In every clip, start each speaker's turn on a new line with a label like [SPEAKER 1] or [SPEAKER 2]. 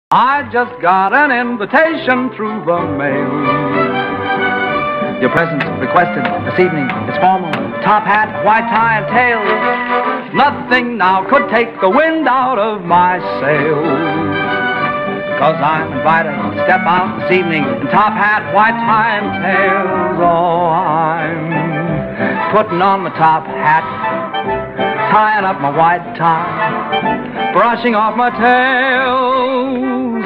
[SPEAKER 1] I just got an invitation through the mail. Your presence requested this evening is formal. Top hat, white tie, and tails. Nothing now could take the wind out of my sails. Because I'm invited to step out this evening in top hat, white tie, and tails. Oh, I'm putting on my top hat, tying up my white tie, brushing off my tails.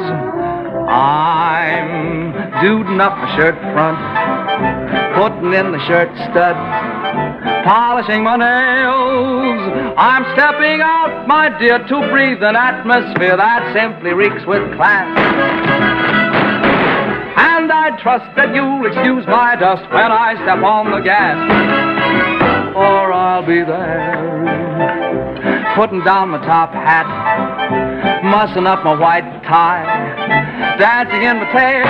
[SPEAKER 1] I'm duding up my shirt front, putting in the shirt studs, polishing my nails. I'm stepping out, my dear, to breathe an atmosphere that simply reeks with class. And I trust that you'll excuse my dust when I step on the gas, or I'll be there, putting down my top hat, mussing up my white tie, dancing in my tail.